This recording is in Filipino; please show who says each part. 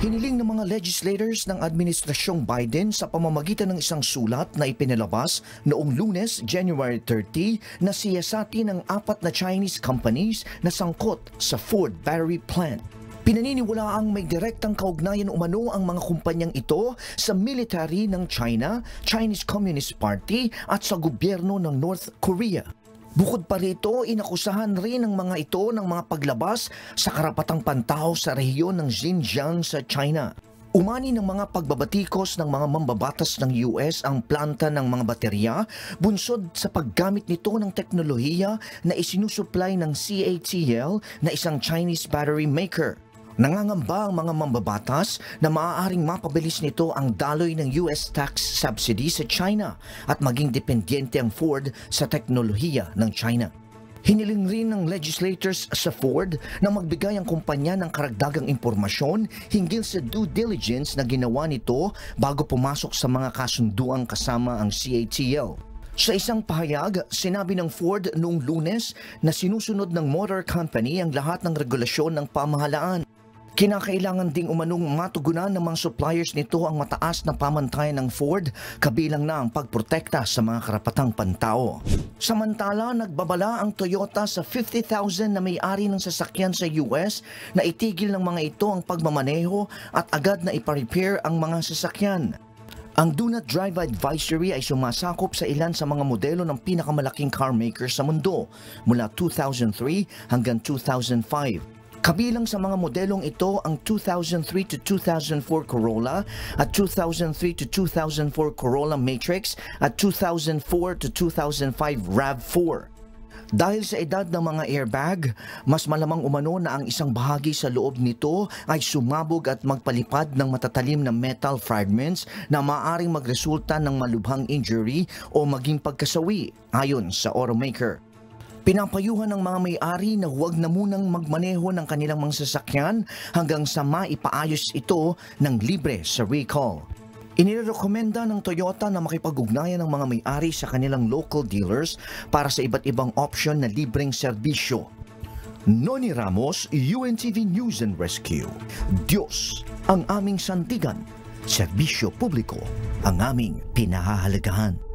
Speaker 1: Hiniling ng mga legislators ng Administrasyong Biden sa pamamagitan ng isang sulat na ipinalabas noong Lunes, January 30 na siyasatin ng 4 na Chinese companies na sangkot sa Ford battery plant. Pinaniniwalaang may direktang kaugnayan umano ang mga kumpanyang ito sa military ng China, Chinese Communist Party at sa gobyerno ng North Korea. Bukod pa rito, inakusahan rin ng mga ito ng mga paglabas sa karapatang pantao sa rehiyon ng Xinjiang sa China. Umani ng mga pagbabatikos ng mga mambabatas ng US ang planta ng mga baterya, bunsod sa paggamit nito ng teknolohiya na isinusupply ng CATL na isang Chinese battery maker. Nangangamba ang mga mambabatas na maaaring mapabilis nito ang daloy ng US tax subsidy sa China at maging dependyente ang Ford sa teknolohiya ng China. Hiniling rin ng legislators sa Ford na magbigay ang kumpanya ng karagdagang impormasyon hinggil sa due diligence na ginawa nito bago pumasok sa mga kasunduang kasama ang CATL. Sa isang pahayag, sinabi ng Ford noong Lunes na sinusunod ng motor company ang lahat ng regulasyon ng pamahalaan. Kinakailangan ding umanong matugunan ng mga suppliers nito ang mataas na pamantayan ng Ford, kabilang na ang pagprotekta sa mga karapatang pantao. Samantala, nagbabala ang Toyota sa 50,000 na may-ari ng sasakyan sa US na itigil ng mga ito ang pagmamaneho at agad na ipa-repair ang mga sasakyan. Ang Do Not Drive Advisory ay sumasakop sa ilan sa mga modelo ng pinakamalaking car maker sa mundo mula 2003 hanggang 2005. Kabilang sa mga modelong ito ang 2003 to 2004 Corolla at 2003 to 2004 Corolla Matrix at 2004 to 2005 RAV4. Dahil sa edad ng mga airbag, mas malamang umano na ang isang bahagi sa loob nito ay sumabog at magpalipad ng matatalim na metal fragments na maaaring magresulta ng malubhang injury o maging pagkasawi, ayon sa automaker. Pinapayuhan ng mga may-ari na huwag na munang magmaneho ng kanilang mga sasakyan hanggang sa maipaayos ito ng libre sa recall. Inirekomenda ng Toyota na makipag-ugnayan ng mga may-ari sa kanilang local dealers para sa iba't ibang option na libreng serbisyo. Noni Ramos, UNTV News and Rescue. Diyos ang aming sandigan, serbisyo publiko ang aming pinahahalagahan.